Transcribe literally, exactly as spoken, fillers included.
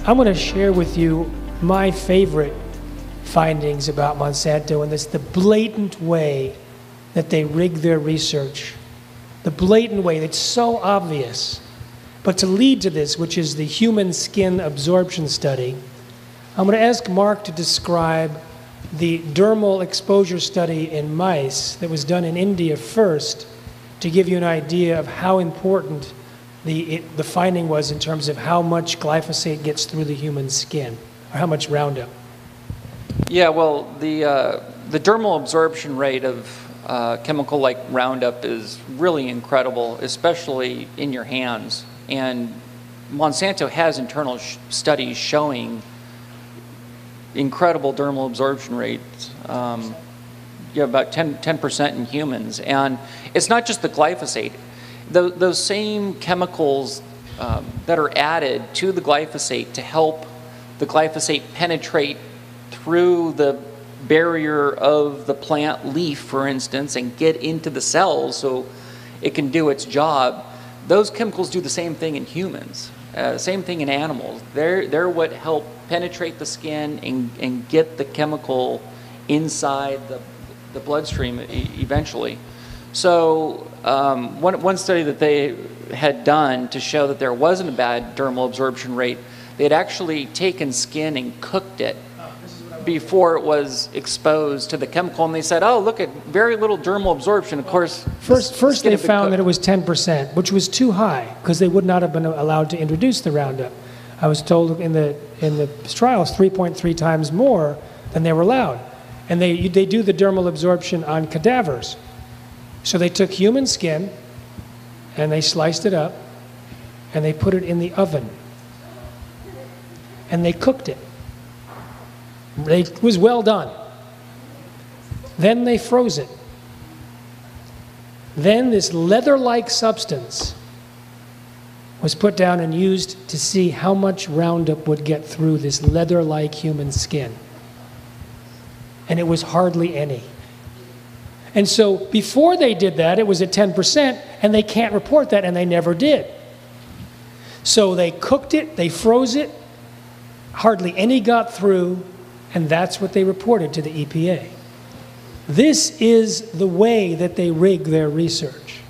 I'm going to share with you my favorite findings about Monsanto, and it's the blatant way that they rig their research. The blatant way that's so obvious. But to lead to this, which is the human skin absorption study, I'm going to ask Mark to describe the dermal exposure study in mice that was done in India first, to give you an idea of how important the, it, the finding was in terms of how much glyphosate gets through the human skin, or how much Roundup. Yeah, well, the, uh, the dermal absorption rate of uh, chemical like Roundup is really incredible, especially in your hands. And Monsanto has internal sh studies showing incredible dermal absorption rates. Um, you have about ten percent in humans. And it's not just the glyphosate. The, those same chemicals um, that are added to the glyphosate to help the glyphosate penetrate through the barrier of the plant leaf, for instance, and get into the cells so it can do its job, those chemicals do the same thing in humans, uh, same thing in animals. They're, they're what help penetrate the skin and, and get the chemical inside the, the bloodstream e eventually. So um, one, one study that they had done to show that there wasn't a bad dermal absorption rate, they had actually taken skin and cooked it before it was exposed to the chemical, and they said, oh, look at very little dermal absorption. Of course, first, first they found that it was ten percent, which was too high, because they would not have been allowed to introduce the Roundup. I was told in the, in the trials three point three times more than they were allowed. And they, they do the dermal absorption on cadavers. So they took human skin, and they sliced it up, and they put it in the oven. And they cooked it. It was well done. Then they froze it. Then this leather-like substance was put down and used to see how much Roundup would get through this leather-like human skin. And it was hardly any. And so before they did that, it was at ten percent, and they can't report that, and they never did. So they cooked it, they froze it, hardly any got through, and that's what they reported to the E P A. This is the way that they rig their research.